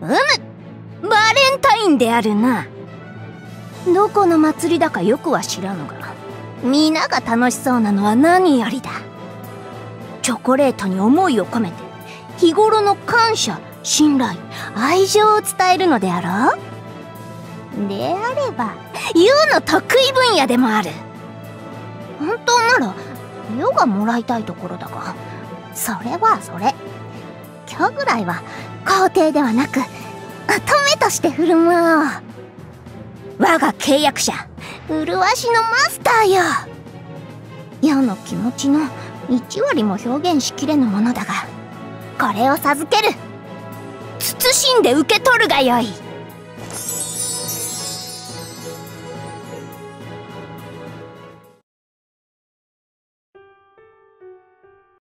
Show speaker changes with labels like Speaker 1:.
Speaker 1: バレンタインであるな。どこの祭りだかよくは知らぬが、皆が楽しそうなのは何よりだ。チョコレートに思いを込めて日頃の感謝、信頼、愛情を伝えるのであろう。であればユウの得意分野でもある。本当ならヨがもらいたいところだが、それはそれ。今日ぐらいは皇帝ではなく乙女として振る舞おう。我が契約者、麗しのマスターよ。世の気持ちの1割も表現しきれぬものだが、これを授ける。慎んで受け取るがよい。